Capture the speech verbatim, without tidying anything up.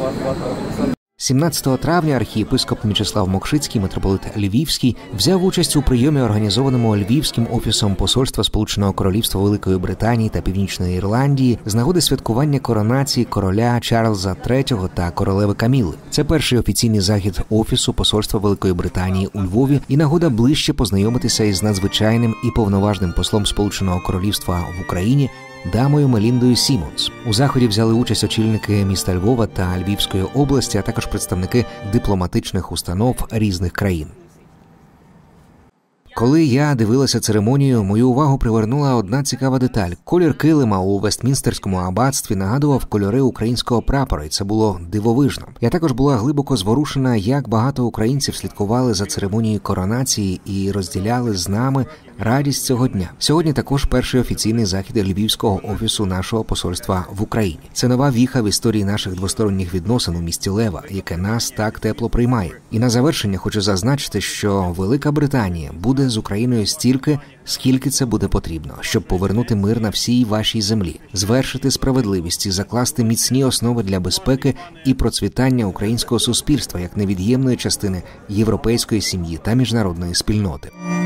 сімнадцятого травня архієпископ Мічеслав Мокшицький, митрополит Львівський, взяв участь у прийомі, організованому Львівським офісом Посольства Сполученого Королівства Великої Британії та Північної Ірландії з нагоди святкування коронації короля Чарльза третього та королеви Каміли. Це перший офіційний захід Офісу Посольства Великої Британії у Львові і нагода ближче познайомитися із надзвичайним і повноважним послом Сполученого Королівства в Україні дамою Меліндою Сімонс. У заході взяли участь очільники міста Львова та Львівської області, а також представники дипломатичних установ різних країн. Коли я дивилася церемонію, мою увагу привернула одна цікава деталь. Колір килима у Вестмінстерському аббатстві нагадував кольори українського прапора, і це було дивовижно. Я також була глибоко зворушена, як багато українців слідкували за церемонією коронації і розділяли з нами радість цього дня. Сьогодні також перший офіційний захід Львівського офісу нашого посольства в Україні. Це нова віха в історії наших двосторонніх відносин у місті Лева, яке нас так тепло приймає. І на завершення хочу зазначити, що Велика Британія буде з Україною стільки, скільки це буде потрібно, щоб повернути мир на всій вашій землі, звершити справедливість і закласти міцні основи для безпеки і процвітання українського суспільства як невід'ємної частини європейської сім'ї та міжнародної спільноти.